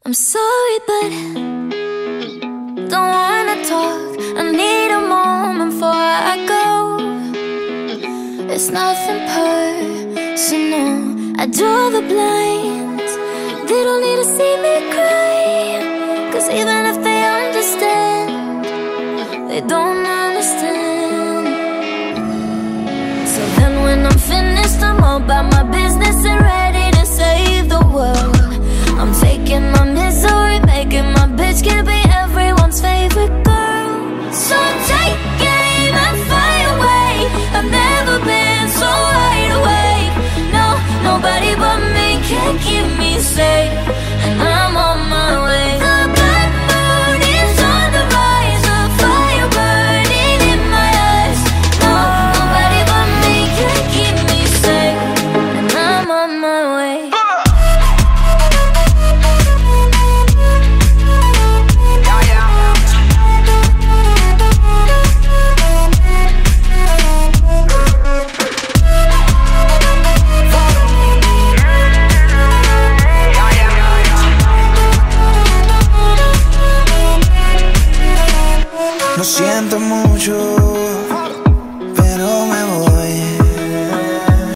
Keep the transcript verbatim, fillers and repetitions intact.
I'm sorry, but don't wanna talk. I need a moment before I go. It's nothing personal. I draw the blinds. They don't need to see me cry, 'cause even if they understand, they don't understand. So then when I'm finished, I'm all about my business and ready to save the world. I'm faking my misery, making my bitch can be everyone's favorite girl. So take aim and fly away. I've never been so wide awake. No, nobody but me can keep me safe, and I'm on my way. The bad mood is on the rise, a fire burning in my eyes. No, nobody but me can keep me safe, and I'm on my way. Lo siento mucho